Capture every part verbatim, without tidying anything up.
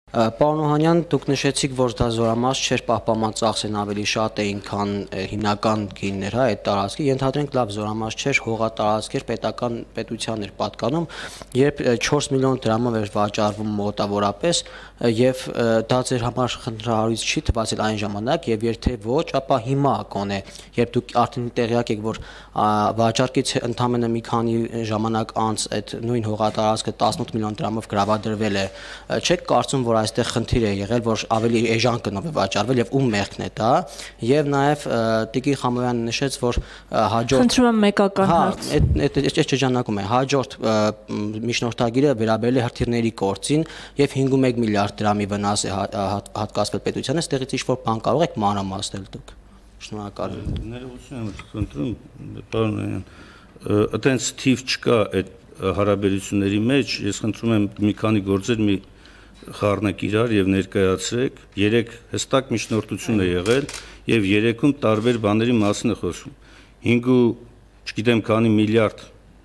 Պարոն Օհանյան, դուք նշեցիք, որ դա զորամաս չէր, պահպանման ծախսերն ավելի շատ էին, քան հիմնական գիններ, հա, այդ տարածքի, ենթադրենք լավ զորամաս չէր, հողատարածք էր, պետական պետության էր պատկանում, երբ չորս միլիոն դրամով էր վաճառվում մոտավորապես, եւ դա ձեր համար խնդրահարույց չի թվացել այն ժամանակ, եւ եթե ոչ, ապա հիմա կոնե, երբ դուք արդեն տեղյակ եք, որ վաճառքից ընդամենը մի քանի ժամանակ անց այդ նույն հողատարածքը տասնութ միլիոն դրամով գրավադրվել է, չեք կարծում, որ այստեղ խնդիր է եղել, որ ավելի էժան գնով է վաճառվել եւ ում մեղքն է դա, եւ նաեւ Տիկին Խամոյանը նշեց, որ հաջորդ Խնդրում եմ մեկական հարց։ Հա, այդ այդ շրջանակում է հաջորդ միջնորդագիրը վերաբերել է հրթիռների կորցին եւ հինգ միլիարդ դրամի վնաս է հատկացվել պետությանը, այստեղից ինչ-որ բան կարող եք մանրամասնել դուք։ Շնորհակալ եմ։ Ներողություն եմ խնդրում, պարոն Օհանյան, այտենց թիվ չկա այդ հարաբերությունների մեջ, ես խնդրում եմ մի քանի գործեր մի խառնեք իրար եւ ներկայացրեք, երեք հստակ միջնորդություն է եղել եւ երեքում տարբեր բաների մասին է խոսում։ հինգ ու չգիտեմ քանի միլիարդ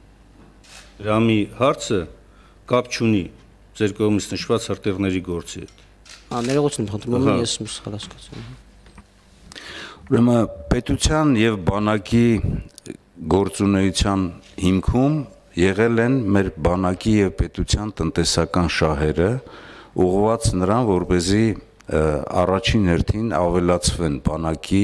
դրամի հարցը կապ չունի ձեր կողմից նշված հրթիռների գործի հետ։ Հա, ներողություն խնդրում եմ, ես սխալ հասկացա։ Ուրեմն պետության եւ բանակի գործունեության հիմքում եղել են մեր բանակի եւ պետության տնտեսական շահերը, ուղղված նրան, որպեսզի առաջին հերթին ավելացվեն բանակի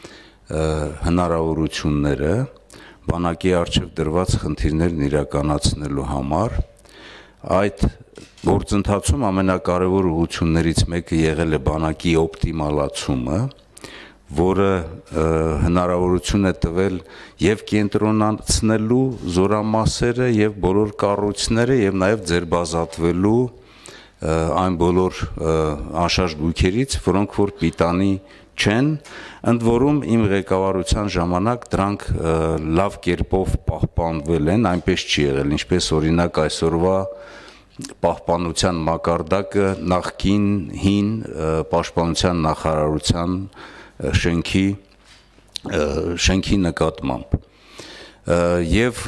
հնարավորությունները, բանակի առջև դրված խնդիրներն իրականացնելու համար, այդ գործընթացում ամենակարևոր ուղղություններից մեկը եղել է բանակի օպտիմալացումը, որը հնարավորություն է տվել եւ կենտրոնացնելու զորամասերը եւ բոլոր կառույցները եւ նաեւ ձերբազատվելու այն բոլոր անշարժ գույքերից, որոնք որ պիտանի չեն, ընդ որում իմ ղեկավարության ժամանակ դրանք լավ կերպով պահպանվել են, այնպես չի եղել, ինչպես օրինակ այսօրվա պահպանության մակարդակը նախկին հին պաշտպանության նախարարության շենքի շենքի նկատմամբ եւ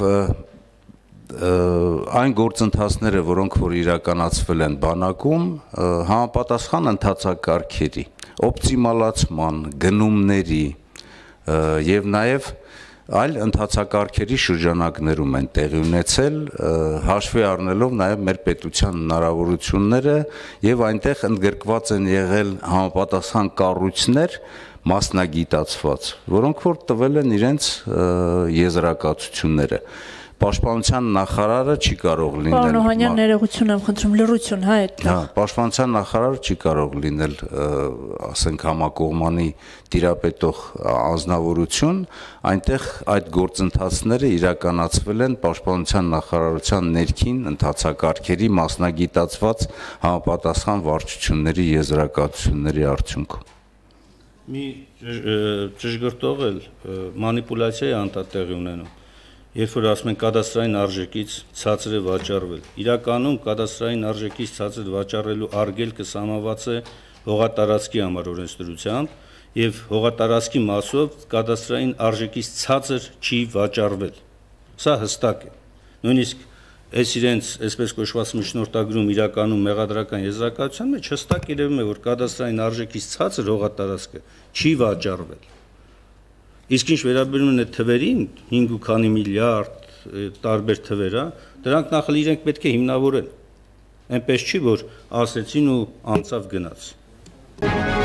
այն գործընթացները, որոնք որ իրականացվել են բանակում, համապատասխան ընթացակարգերի, օպտիմալացման, գնումների եւ նաեւ այլ ընթացակարգերի շրջանակներում են տեղի ունեցել, հաշվի առնելով նաեւ մեր պետության հնարավորությունները եւ այնտեղ ընդգրկված են եղել համապատասխան կառույցներ մասնագիտացված, որոնք որ տվել են իրենց եզրակացությունները։ Պաշտպանության նախարարը չի կարող լինել։ Պարոն Օհանյան, ներողություն եմ խնդրում, լրություն, հա, այդ։ Հա, պաշտպանության նախարարը չի կարող լինել, ասենք, համակողմանի տիրապետող անձնավորություն, այնտեղ այդ գործընթացները իրականացվել են պաշտպանության նախարարության ներքին ընթացակարգերի մասնագիտացված համապատասխան վարչությունների եզրակացությունների արդյունքում։ Մի ճշգրտող էլ մանիպուլյացիա է անդադեղի ունենում։ Երբ որ ասում են կադաստրային արժեքից ցածր է վաճառվել, իրականում կադաստրային արժեքից ցածր վաճառելու արգելքը սահմանված է հողատարածքի համար օրենսդրությամբ եւ հողատարածքի մասով կադաստրային արժեքից ցածր չի վաճառվել։ Սա հստակ է։ Նույնիսկ այս իրենց այսպես կոչված միջնորդագրում իրականում մեղադրական եզրակացության մեջ հստակ երևում է, որ կադաստրային արժեքից ցածր հողատարածքը չի վաճառվել։ Իսկ ինչ վերաբերում է թվերին, հինգ ու քանի միլիարդ տարբեր թվեր, դրանք նախ իրենք պետք է հիմնավորեն։ Այնպես չի, որ ասեցին ու անցավ գնաց։